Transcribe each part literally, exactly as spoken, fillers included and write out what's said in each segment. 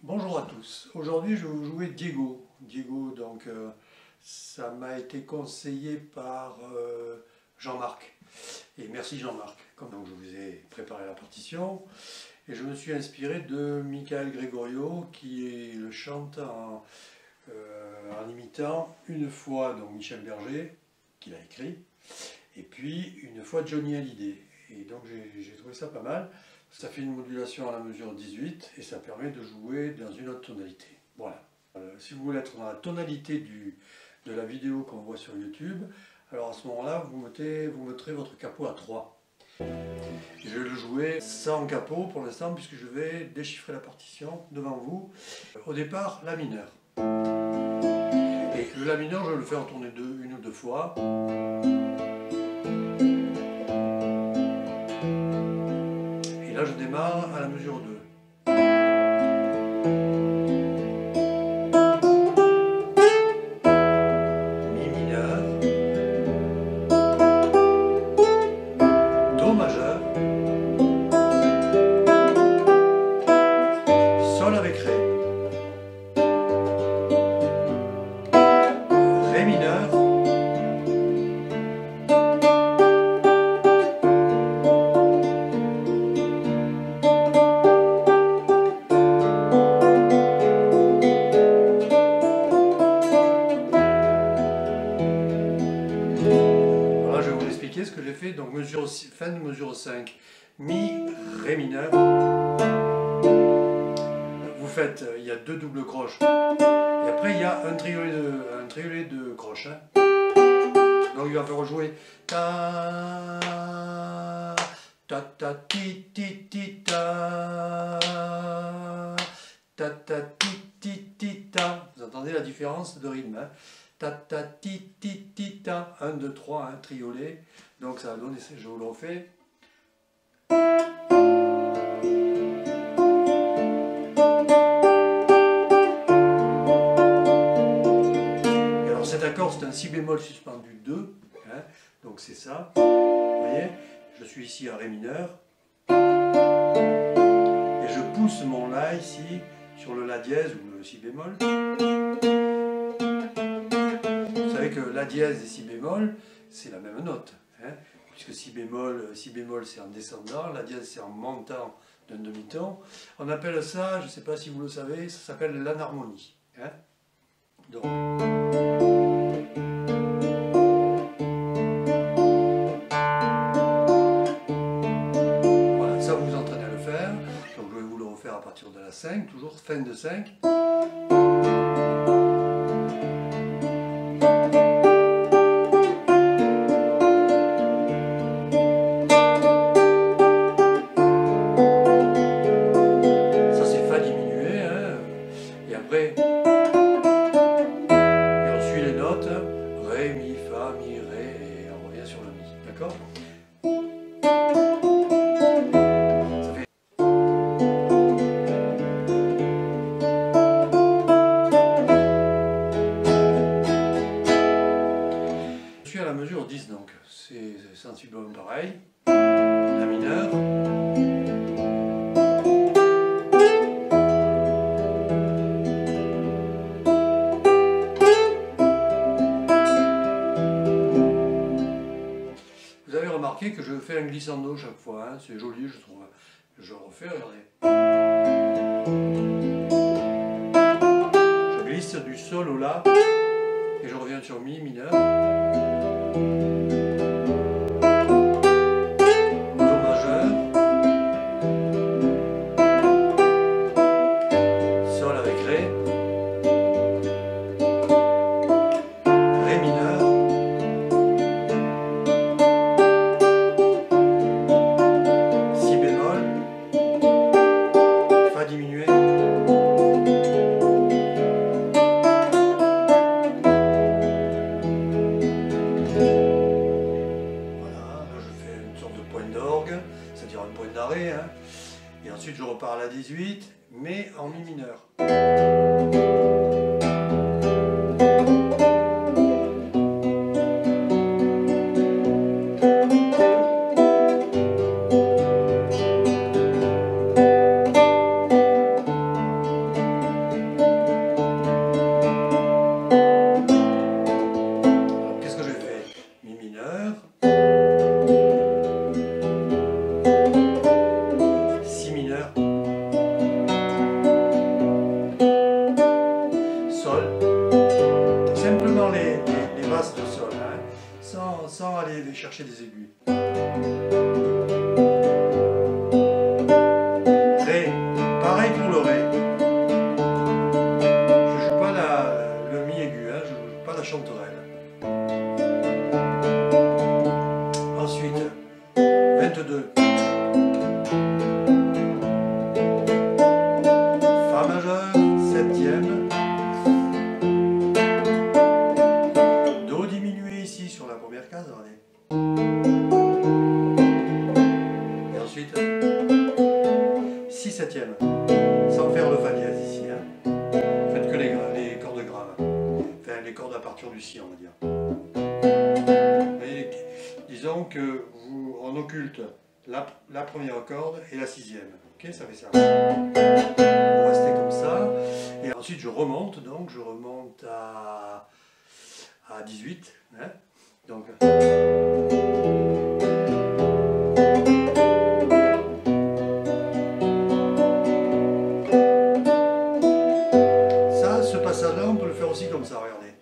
Bonjour à tous. Aujourd'hui, je vais vous jouer Diego. Diego, donc, euh, ça m'a été conseillé par euh, Jean-Marc. Et merci Jean-Marc. Donc, je vous ai préparé la partition. Et je me suis inspiré de Michael Gregorio, qui est, le chante en, euh, en imitant une fois donc Michel Berger, qu'il a écrit, et puis une fois Johnny Hallyday. Et donc, j'ai trouvé ça pas mal. Ça fait une modulation à la mesure dix-huit et ça permet de jouer dans une autre tonalité. Voilà. Euh, si vous voulez être dans la tonalité du, de la vidéo qu'on voit sur YouTube, alors à ce moment-là, vous, mettez, vous mettrez votre capot à trois. Je vais le jouer sans capot pour l'instant puisque je vais déchiffrer la partition devant vous. Au départ, La mineur. Et le La mineur, je vais le faire tourner deux, une ou deux fois. Et là, je démarre à la mesure deux. Mi mineur. Do majeur. Sol avec Ré. Ré mineur. Ce que j'ai fait, donc mesure, fin de mesure cinq, Mi, Ré mineur. Vous faites, il y a deux doubles croches, et après il y a un triolet de, un triolet de croches. Hein. Donc il va faire jouer ta, ta, ta, ti, ti, ti, ta, ta, ta, ti, ti, ti, ta. Vous entendez la différence de rythme, hein. Ta ta ti ti ti ta, un, deux, trois, un triolet. Donc ça va donner, je vous le refais. Et alors cet accord c'est un si bémol suspendu deux, hein, donc c'est ça. Vous voyez, je suis ici à Ré mineur. Et je pousse mon La ici sur le La dièse ou le Si bémol. Vous savez que La dièse et Si bémol, c'est la même note, hein, puisque Si bémol, Si bémol c'est en descendant, La dièse c'est en montant d'un demi-ton. On appelle ça, je ne sais pas si vous le savez, ça s'appelle l'anharmonie. Hein. Donc, voilà, ça vous vous entraînez à le faire. Donc je vais vous le refaire à partir de la cinq, toujours fin de cinq. Et on suit les notes, Ré, Mi, Fa, Mi, Ré, et on revient sur le Mi, d'accord? Ça fait... Je suis à la mesure dix donc, c'est sensiblement pareil, La mineur. Vous avez remarqué que je fais un glissando chaque fois, hein. C'est joli je trouve. Je refais, regardez. Je glisse du Sol au La et je reviens sur Mi mineur. Do majeur. Sol avec Ré. Ré mineur. Diminué. Voilà, là je fais une sorte de point d'orgue, c'est-à-dire un point d'arrêt, hein. Et ensuite je repars à la dix-huit, mais en Mi mineur. sans aller chercher des aiguilles. Ré, pareil pour le Ré. Je ne joue pas la, le Mi aigu, hein, je ne joue pas la chanterelle. Ensuite, vingt-deux. Fa majeur, septième. Do diminué ici sur la première case, regardez. Et ensuite, six septièmes, sans faire le Fa dièse ici. Hein. Faites que les, les cordes graves. Enfin, les cordes à partir du Si, on va dire. Et, disons que vous, on occulte la, la première corde et la sixième. Ok, ça fait ça. Vous restez comme ça. Et ensuite, je remonte, donc je remonte à, à dix-huit. Hein. Donc, ça, ce passage-là, on peut le faire aussi comme ça, regardez.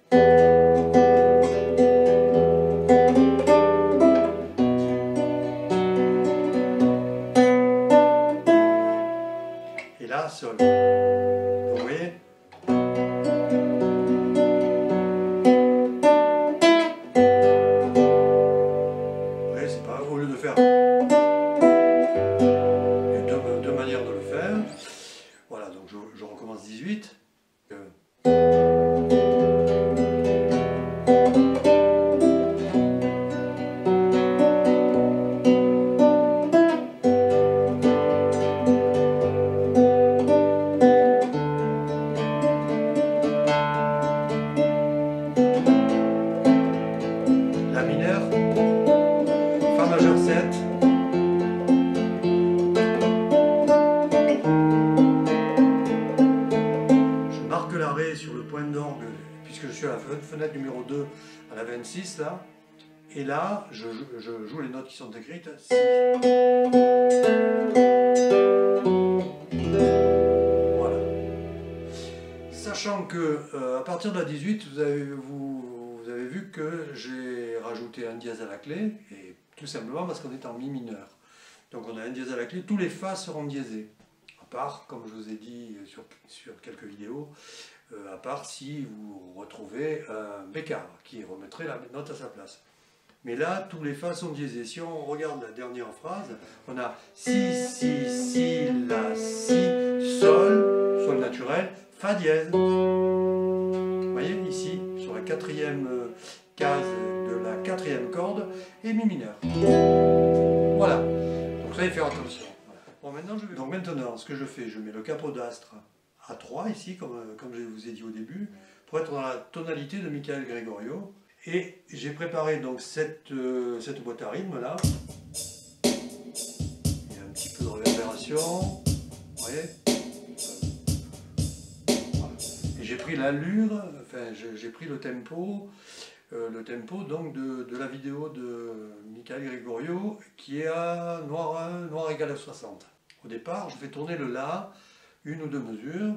Et là, sol. Vous voyez? Après, c'est pas au lieu de faire. Il y a deux, deux manières de le faire. Voilà, donc je, je recommence dix-huit. La mineure, Fa majeur sept, je marque la Ré sur le point d'orgue puisque je suis à la fenêtre numéro deux à la vingt-six là, et là je, je joue les notes qui sont écrites. Si. Voilà. Sachant que euh, à partir de la dix-huit, vous avez, vous, vous avez vu que j'ai rajouté un dièse à la clé, et tout simplement parce qu'on est en Mi mineur. Donc on a un dièse à la clé, tous les Fa seront diésés. À part, comme je vous ai dit sur, sur quelques vidéos, euh, à part si vous retrouvez un bécard qui remettrait la note à sa place. Mais là, tous les Fa sont diésés. Si on regarde la dernière phrase, on a Si, Si, Si, La, Si, Sol, Sol naturel, Fa dièse. Vous voyez ici, sur la quatrième case de la quatrième corde, et Mi mineur. Voilà, donc ça, il faut faire attention. Voilà. Bon, maintenant, je vais... Donc maintenant, ce que je fais, je mets le capodastre à trois ici, comme, comme je vous ai dit au début, pour être dans la tonalité de Michael Gregorio. Et j'ai préparé donc cette, euh, cette boîte à rythme là. Il y a un petit peu de réverbération, vous voyez. Voilà. Et j'ai pris l'allure, enfin j'ai pris le tempo, euh, le tempo donc de, de la vidéo de Michael Gregorio qui est à noir un, noir égal à soixante. Au départ, je fais tourner le La, une ou deux mesures.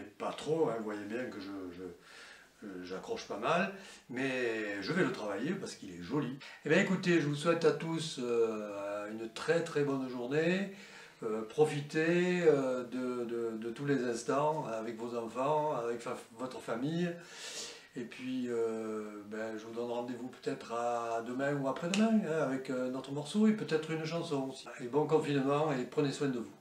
pas trop, hein, vous voyez bien que je, je, j'accroche pas mal, mais je vais le travailler parce qu'il est joli. Eh bien écoutez, je vous souhaite à tous euh, une très très bonne journée. Euh, profitez euh, de, de, de tous les instants avec vos enfants, avec fa votre famille. Et puis, euh, ben, je vous donne rendez-vous peut-être à demain ou après-demain, hein, avec euh, notre morceau et peut-être une chanson aussi. Et bon confinement et prenez soin de vous.